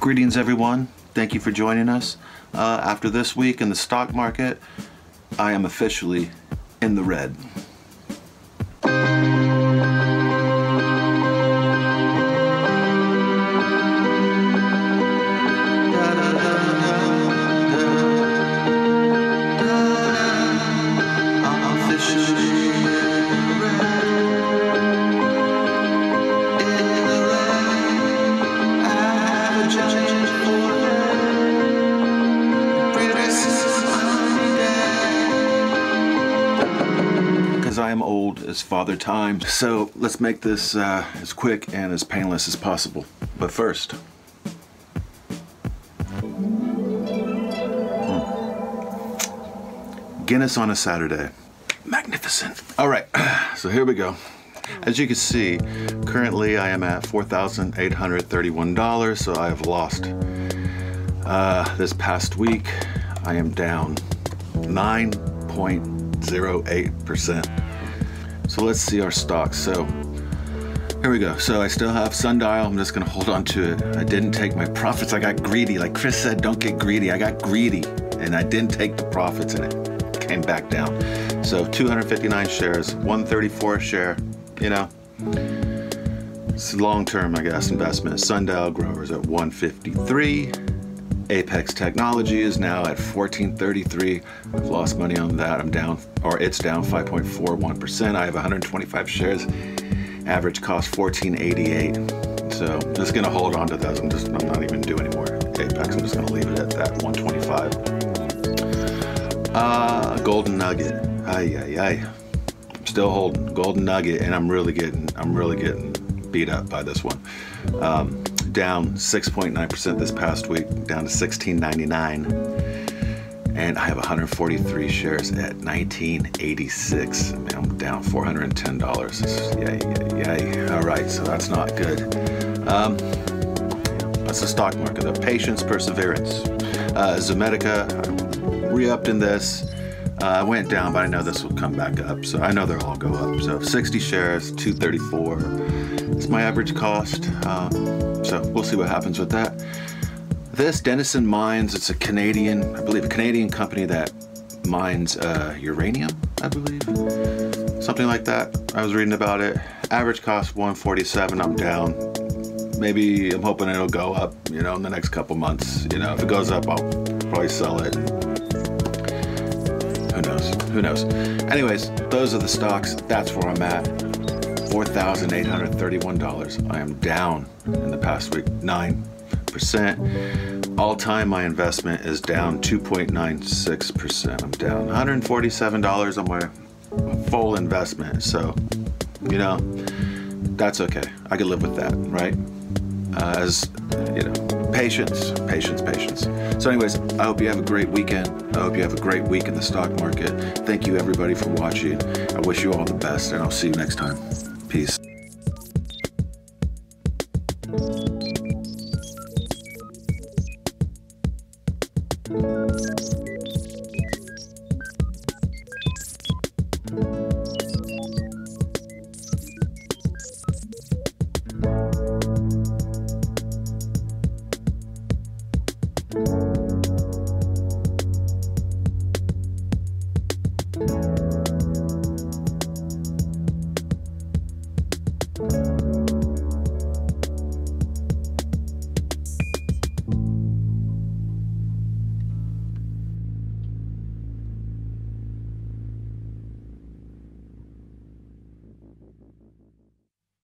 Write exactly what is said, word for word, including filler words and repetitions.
Greetings everyone, thank you for joining us. Uh, after this week in the stock market, I am officially in the red. I am old as Father Time, so let's make this uh, as quick and as painless as possible. But first, mm. Guinness on a Saturday. Magnificent. All right, so here we go. As you can see, currently I am at four thousand eight hundred thirty-one dollars, so I have lost. Uh, this past week, I am down nine point zero eight percent. So let's see our stocks. So here we go. So I still have Sundial. I'm just gonna hold on to it. I didn't take my profits. I got greedy. Like Chris said, don't get greedy. I got greedy and I didn't take the profits and it came back down. So two hundred fifty-nine shares, one thirty-four a share, you know. It's long-term, I guess, investment. Sundial Growers at one fifty-three. Apex Technology is now at fourteen thirty-three. I've lost money on that. I'm down, or it's down five point four one percent. I have one hundred twenty-five shares. Average cost fourteen eighty-eight. So I'm just gonna hold on to those. I'm just, I'm not even doing any more Apex. I'm just gonna leave it at that one twenty-five. Uh, Golden Nugget. Ay, ay, ay. I'm still holding Golden Nugget, and I'm really getting, I'm really getting beat up by this one. Um, down six point nine percent this past week, down to sixteen ninety-nine, and I have one hundred forty-three shares at nineteen eighty-six. I mean, I'm down four hundred ten dollars. Yay, yay, yay. All right, so that's not good. Um, that's the stock market, though. Patience, perseverance. Uh, Zomedica, I re-upped in this. Uh, I went down, but I know this will come back up, so I know they'll all go up. So sixty shares, two thirty-four. It's my average cost. Um, so we'll see what happens with that. This Denison Mines, it's a Canadian, I believe, a Canadian company that mines uh, uranium, I believe, something like that. I was reading about it. Average cost one forty-seven. I'm down. Maybe I'm hoping it'll go up, you know, in the next couple months. You know, if it goes up, I'll probably sell it. Who knows? Who knows? Anyways, those are the stocks. That's where I'm at. four thousand eight hundred thirty-one dollars. I am down in the past week, nine percent. All time, my investment is down two point nine six percent. I'm down one hundred forty-seven dollars on my full investment. So, you know, that's okay. I can live with that, right? Uh, as, you know, patience, patience, patience. So anyways, I hope you have a great weekend. I hope you have a great week in the stock market. Thank you everybody for watching. I wish you all the best, and I'll see you next time. Peace. You